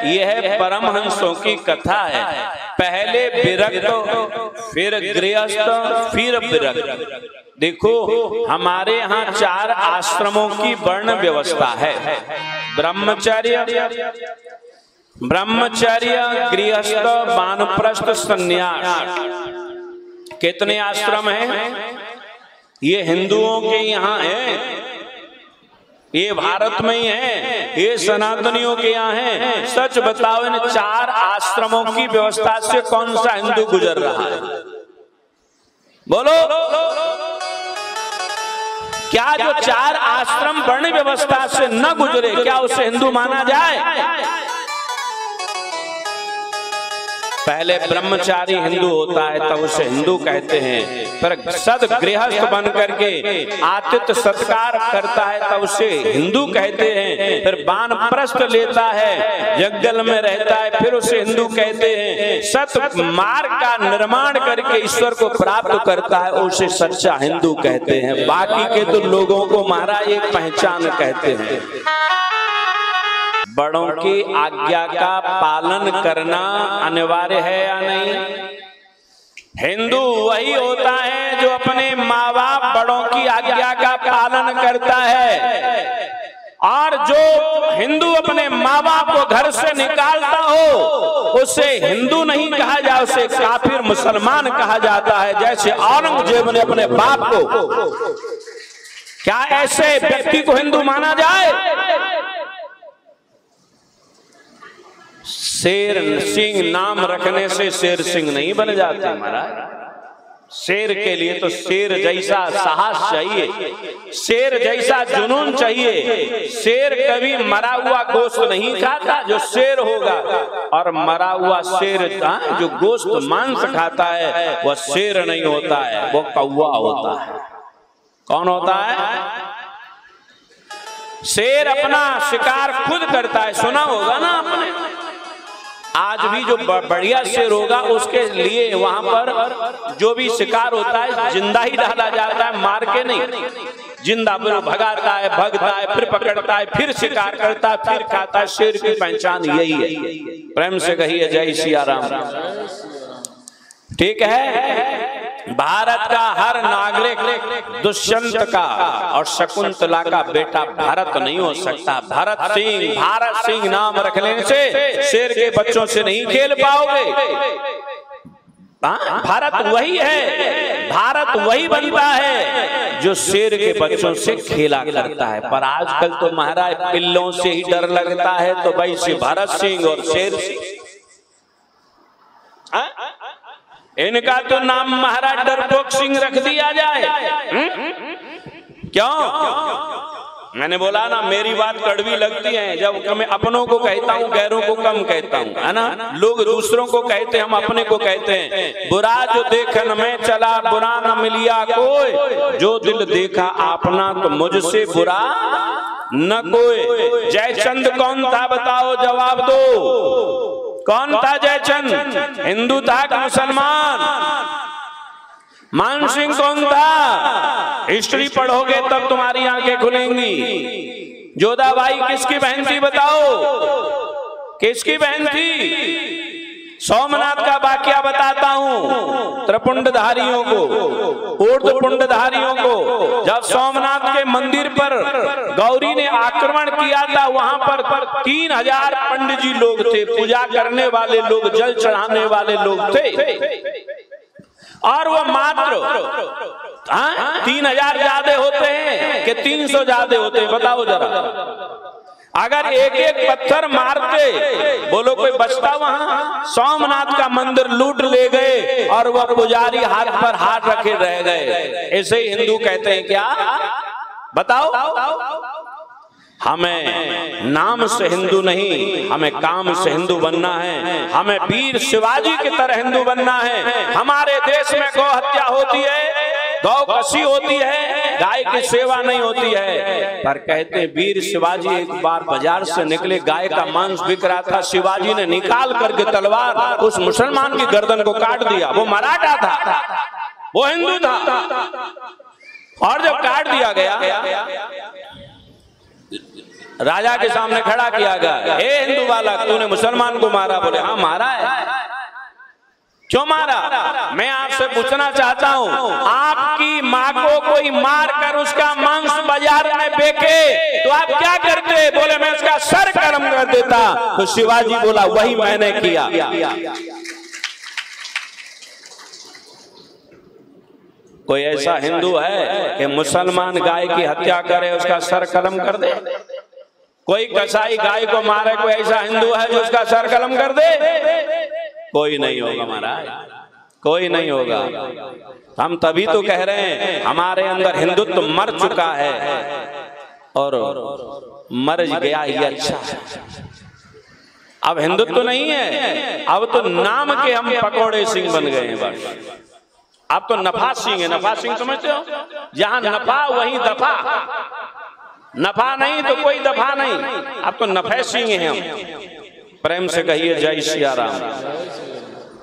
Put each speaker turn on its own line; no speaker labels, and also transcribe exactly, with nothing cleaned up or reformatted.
यह परमहंसों की कथा है। पहले विरक्त, फिर गृहस्थ, फिर विरक्त। देखो हमारे यहाँ चार आश्रमों की वर्ण व्यवस्था है। ब्रह्मचर्य, ब्रह्मचर्य, गृहस्थ, वानप्रस्थ, सन्यास। कितने आश्रम हैं? ये हिंदुओं के यहाँ है, ये भारत में ही है, ये सनातनियों के यहाँ है। सच बताओ, इन चार आश्रमों की व्यवस्था से कौन सा हिंदू गुजर रहा है? बोलो। क्या जो चार आश्रम वर्ण व्यवस्था से न गुजरे, क्या उसे हिंदू माना जाए? पहले ब्रह्मचारी हिंदू होता है तब उसे हिंदू कहते हैं, पर सद गृहस्थ बन करके आतिथ्य सत्कार करता है तब उसे हिंदू कहते हैं। फिर वानप्रस्थ लेता है, जंगल में रहता है, फिर उसे हिंदू कहते हैं। सत मार्ग का निर्माण करके ईश्वर को प्राप्त करता है, उसे सच्चा हिंदू कहते हैं। बाकी के तो लोगों को महाराज एक पहचान कहते हैं। बड़ों की आज्ञा का पालन करना अनिवार्य है या नहीं? हिंदू वही होता है जो अपने माँ बाप बड़ों की आज्ञा का पालन करता है, और जो हिंदू अपने माँ बाप को घर से निकालता हो उसे हिंदू नहीं कहा जाए, उसे काफिर मुसलमान कहा जाता है। जैसे औरंगजेब ने अपने बाप को, क्या ऐसे व्यक्ति को हिंदू माना जाए? शेर सिंह नाम रखने से शेर सिंह नहीं बन जाते महाराज। शेर के लिए तो शेर जैसा साहस चाहिए, शेर जैसा जुनून चाहिए। शेर कभी मरा हुआ गोश्त नहीं खाता जो शेर होगा, और मरा हुआ शेर जो गोश्त मांस खाता है वह शेर नहीं होता है, वो कौवा होता है। कौन होता है? शेर अपना शिकार खुद करता है, सुना होगा ना आपने। आज भी जो बढ़िया शेर होगा उसके लिए वहां पर जो भी शिकार होता है जिंदा ही डाला जाता है, मार के नहीं। जिंदा फिर भगाता है, भगता है, फिर पकड़ता है, फिर शिकार करता है, फिर खाता है। शेर की पहचान यही है। प्रेम से कहिए जय सिया राम। ठीक है। भारत का हर नागरिक दुष्यंत का और शकुंतला का बेटा भरत नहीं हो सकता। भरत सिंह, भारत सिंह नाम रख लेने से शेर के बच्चों से नहीं खेल पाओगे। भारत वही है, भारत वही बनता है जो शेर के बच्चों से खेला करता है। पर आजकल तो महाराज पिल्लों से ही डर लगता है, तो भाई से भरत सिंह और शेर सिंह, इनका तो नाम महाराज डरपोक सिंह रख दिया जाए। क्यों? मैंने बोला ना, मेरी बात कड़वी लगती है जब मैं अपनों को कहता हूँ, गैरों को कम कहता हूँ, है ना। लोग दूसरों को कहते हैं, हम अपने को कहते हैं। बुरा जो देखन में चला बुरा न मिलिया कोई, जो दिल देखा अपना तो मुझसे बुरा न कोई। जयचंद कौन था बताओ, जवाब दो। कौन था जयचंद? हिंदू था कि मुसलमान? मान सिंह कौन था? हिस्ट्री पढ़ोगे तब तुम्हारी आंखें खुलेंगी। जोधाबाई किसकी बहन थी बताओ? किसकी बहन थी? सोमनाथ का वाकया बताता हूँ। त्रिपुंडधारियों को, ऊर्ध्वपुंडधारियों को जब सोमनाथ के मंदिर पर गौरी ने आक्रमण किया था, वहां पर तीन हजार पंडित जी लोग थे, पूजा करने वाले लोग, जल चढ़ाने वाले लोग थे, और वो मात्र तीन हजार ज्यादा होते हैं कि तीन सौ ज्यादा होते हैं? बताओ जरा। अगर एक एक पत्थर मारते, बोलो कोई बचता वहां? सोमनाथ का मंदिर लूट ले गए और वह पुजारी हाथ पर हाथ रखे रह गए। ऐसे ही हिंदू कहते हैं क्या? बताओ। हमें नाम से हिंदू नहीं, हमें काम से हिंदू बनना है। हमें वीर शिवाजी की तरह हिंदू बनना है। हमारे देश में गौ हत्या होती है, गौ कसी होती है, गाय की सेवा नहीं होती है। पर कहते हैं वीर शिवाजी एक बार बाजार से निकले, गाय का मांस बिक रहा था, शिवाजी ने निकाल करके तलवार उस मुसलमान की गर्दन को काट दिया। वो मराठा था, वो हिंदू था, और जब काट दिया गया राजा के सामने खड़ा किया गया, हे हिंदू बालक तूने मुसलमान को मारा? बोले हाँ मारा है। क्यों मारा? मैं आपसे पूछना चाहता हूं, आपकी माँ को कोई मार कर उसका मांस बाजार में बेचे तो आप क्या करते? बोले मैं उसका सर कर्म कर देता। तो शिवाजी बोला वही मैंने किया। कोई ऐसा हिंदू है कि मुसलमान गाय की हत्या करे उसका सर कलम कर दे? कोई कसाई गाय को मारे, कोई ऐसा हिंदू है जो उसका सर कलम कर दे? कोई नहीं होगा महाराज, कोई नहीं होगा। हम तभी तो कह रहे हैं हमारे अंदर हिंदुत्व मर चुका है और मर गया ही अच्छा। अब हिंदुत्व नहीं है, अब तो नाम के हम पकौड़े सिंह बन गए हैं बस। अब तो नफा सिंह है। नफा सिंह समझते हो? जहां नफा वहीं दफा, नफा नहीं तो कोई दफा नहीं। अब तो नफे सिंह हैं हम। प्रेम से कहिए जय सिया राम।